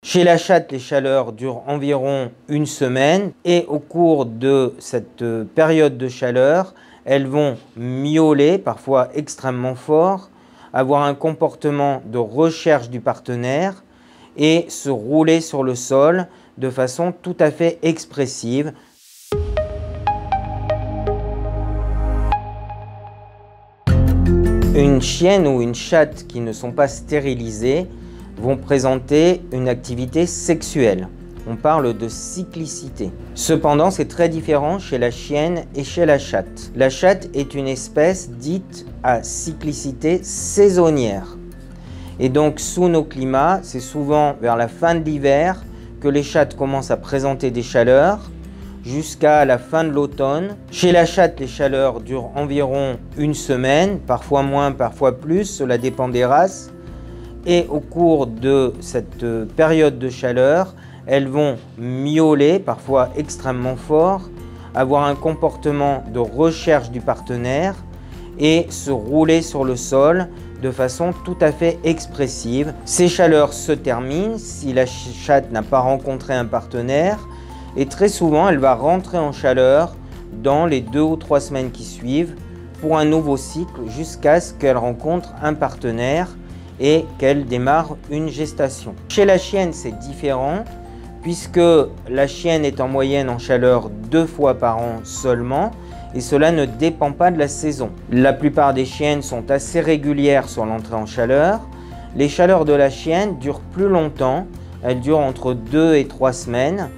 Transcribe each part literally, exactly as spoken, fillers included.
Chez la chatte, les chaleurs durent environ une semaine et au cours de cette période de chaleur, elles vont miauler, parfois extrêmement fort, avoir un comportement de recherche du partenaire et se rouler sur le sol de façon tout à fait expressive. Une chienne ou une chatte qui ne sont pas stérilisées vont présenter une activité sexuelle. On parle de cyclicité. Cependant, c'est très différent chez la chienne et chez la chatte. La chatte est une espèce dite à cyclicité saisonnière. Et donc, sous nos climats, c'est souvent vers la fin de l'hiver que les chattes commencent à présenter des chaleurs jusqu'à la fin de l'automne. Chez la chatte, les chaleurs durent environ une semaine, parfois moins, parfois plus, cela dépend des races. Et au cours de cette période de chaleur, elles vont miauler, parfois extrêmement fort, avoir un comportement de recherche du partenaire et se rouler sur le sol de façon tout à fait expressive. Ces chaleurs se terminent si la chatte n'a pas rencontré un partenaire et très souvent elle va rentrer en chaleur dans les deux ou trois semaines qui suivent pour un nouveau cycle jusqu'à ce qu'elle rencontre un partenaire et qu'elle démarre une gestation. Chez la chienne, c'est différent puisque la chienne est en moyenne en chaleur deux fois par an seulement et cela ne dépend pas de la saison. La plupart des chiennes sont assez régulières sur l'entrée en chaleur. Les chaleurs de la chienne durent plus longtemps, elles durent entre deux et trois semaines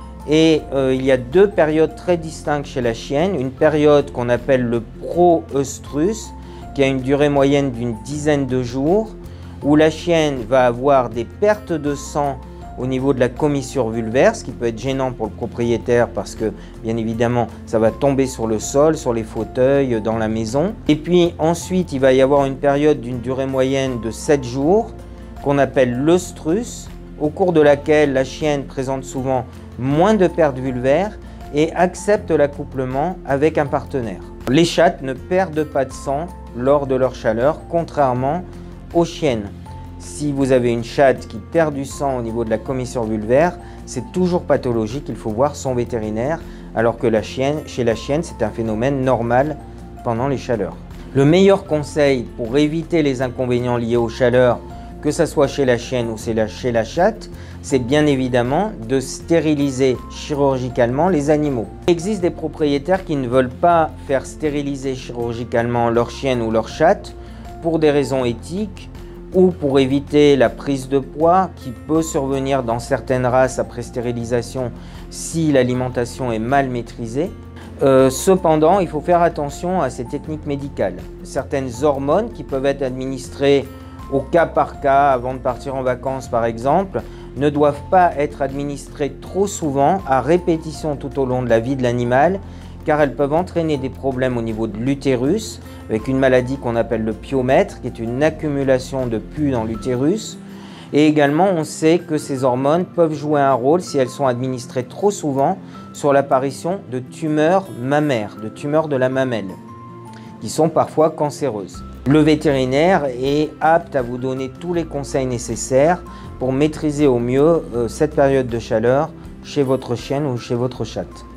et euh, il y a deux périodes très distinctes chez la chienne. Une période qu'on appelle le pro-œstrus qui a une durée moyenne d'une dizaine de jours où la chienne va avoir des pertes de sang au niveau de la commissure vulvaire, ce qui peut être gênant pour le propriétaire parce que, bien évidemment, ça va tomber sur le sol, sur les fauteuils, dans la maison. Et puis ensuite, il va y avoir une période d'une durée moyenne de sept jours qu'on appelle l'œstrus, au cours de laquelle la chienne présente souvent moins de pertes vulvaires et accepte l'accouplement avec un partenaire. Les chattes ne perdent pas de sang lors de leur chaleur, contrairement aux chiennes. Si vous avez une chatte qui perd du sang au niveau de la commissure vulvaire, c'est toujours pathologique, il faut voir son vétérinaire, alors que la chienne, chez la chienne, c'est un phénomène normal pendant les chaleurs. Le meilleur conseil pour éviter les inconvénients liés aux chaleurs, que ce soit chez la chienne ou chez la chatte, c'est bien évidemment de stériliser chirurgicalement les animaux. Il existe des propriétaires qui ne veulent pas faire stériliser chirurgicalement leur chienne ou leur chatte pour des raisons éthiques ou pour éviter la prise de poids qui peut survenir dans certaines races après stérilisation si l'alimentation est mal maîtrisée. Euh, cependant, il faut faire attention à ces techniques médicales. Certaines hormones qui peuvent être administrées au cas par cas avant de partir en vacances par exemple, ne doivent pas être administrées trop souvent à répétition tout au long de la vie de l'animal car elles peuvent entraîner des problèmes au niveau de l'utérus, avec une maladie qu'on appelle le pyomètre, qui est une accumulation de pus dans l'utérus. Et également, on sait que ces hormones peuvent jouer un rôle, si elles sont administrées trop souvent, sur l'apparition de tumeurs mammaires, de tumeurs de la mamelle, qui sont parfois cancéreuses. Le vétérinaire est apte à vous donner tous les conseils nécessaires pour maîtriser au mieux euh, cette période de chaleur chez votre chienne ou chez votre chatte.